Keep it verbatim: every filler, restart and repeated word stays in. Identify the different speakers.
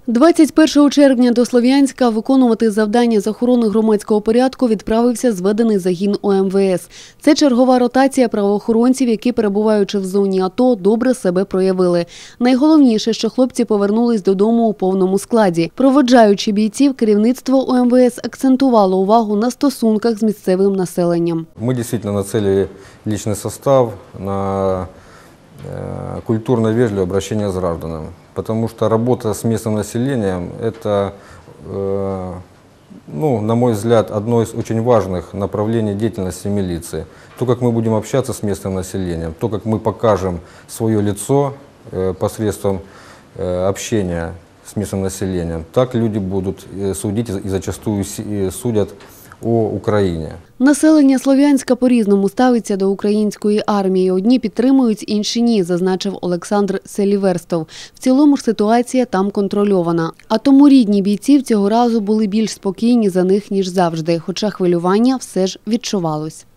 Speaker 1: двадцять першого червня до Слов'янська виконувати завдання з охорони громадського порядку відправився зведений загін О Ем Ве Ес. Це чергова ротація правоохоронців, які, перебуваючи в зоні АТО, добре себе проявили. Найголовніше, що хлопці повернулись додому у повному складі. Проводжаючи бійців, керівництво О Ем Ве Ес акцентувало увагу на стосунках з місцевим населенням.
Speaker 2: Ми дійсно націлили личний состав на культурно-вежливое обращение с гражданами, потому что работа с местным населением – это, ну, на мой взгляд, одно из очень важных направлений деятельности милиции. То, как мы будем общаться с местным населением, то, как мы покажем свое лицо посредством общения с местным населением, так люди будут судить и зачастую судят о Україні.
Speaker 1: Населення Слов'янська по-різному ставиться до української армії. Одні підтримують, інші ні, зазначив Олександр Селіверстов. В цілому ж ситуація там контрольована. А тому рідні бійців цього разу були більш спокійні за них, ніж завжди, хоча хвилювання все ж відчувалось.